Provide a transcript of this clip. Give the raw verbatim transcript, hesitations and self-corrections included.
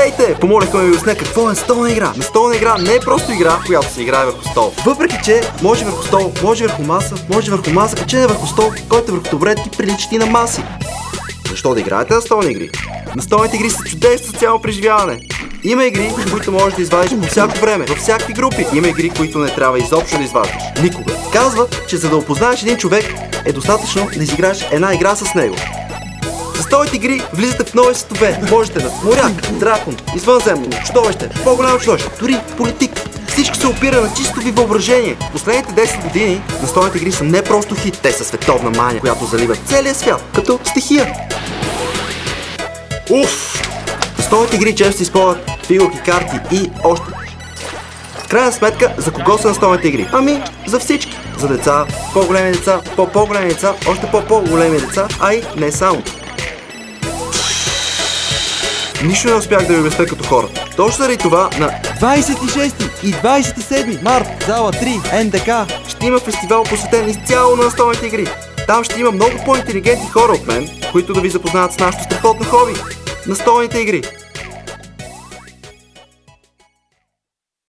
Здравейте! Помолиха ме ви обясня какво е настолна игра. Настолна игра не е просто игра, която се играе върху стол. Въпреки че може върху стол, може върху маса, може върху маса, качена върху стол, който върху табуретки приличат на маси. Защо да играете настолни игри? Настолните игри са чудесно социално преживяване. Има игри, които можеш да извадиш по всяко време, във всякакви групи. Има игри, които не трябва изобщо да изваждаш. Никога. Казват, че за да опознаеш един човек, е достатъчно да изиграеш една игра с него. За столните игри влизате в нови светове. Можете да моряк, дракон, извънземно, чудовище, по-голямо чудовище, дори политик. Всичко се опира на чисто ви въображение. В последните десет години настолните игри са не просто хит, те са световна мания, която залива целия свят, като стихия. Уф! Настолните игри често се използват фигурки, карти и още. В крайна сметка, за кого са настолните игри? Ами, за всички. За деца, по-големи деца, по-по-големи деца, още по-по-големи деца, а и не само. Нищо не успях да ви обясня като хората. Точно заради това на двадесет и шести и двадесет и седми март, зала три, Ен Де Ка, ще има фестивал, посветен изцяло на настолните игри. Там ще има много по-интелигентни хора от мен, които да ви запознаят с нашото страхотно хоби – настолните игри.